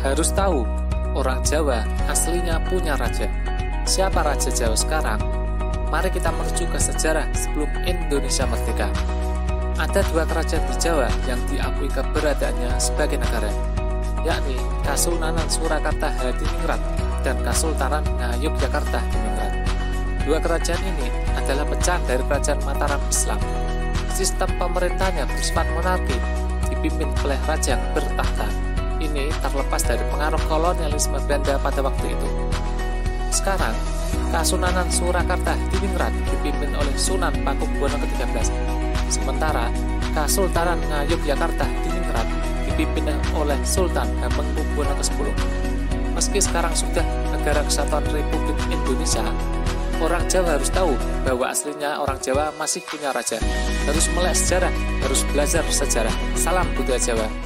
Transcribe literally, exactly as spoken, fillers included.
Harus tahu, orang Jawa aslinya punya raja. Siapa raja Jawa sekarang? Mari kita menuju ke sejarah sebelum Indonesia merdeka. Ada dua kerajaan di Jawa yang diakui keberadaannya sebagai negara, yakni Kasultanan Surakarta Hadiningrat dan Kasultanan Ngayogyakarta Hadiningrat. Dua kerajaan ini adalah pecahan dari kerajaan Mataram Islam. Sistem pemerintahnya bersifat monarki, dipimpin oleh raja yang bertahta. Ini terlepas dari pengaruh kolonialisme Belanda pada waktu itu. Sekarang, Kasultanan Surakarta Hadiningrat dipimpin oleh Sunan Pakubuwono ke tiga belas. Sementara, Kasultanan Ngayogyakarta Hadiningrat dipimpin oleh Sultan Hamengkubuwono ke sepuluh. Meski sekarang sudah negara kesatuan Republik Indonesia, orang Jawa harus tahu bahwa aslinya orang Jawa masih punya raja. Harus melek sejarah, harus belajar sejarah. Salam budaya Jawa.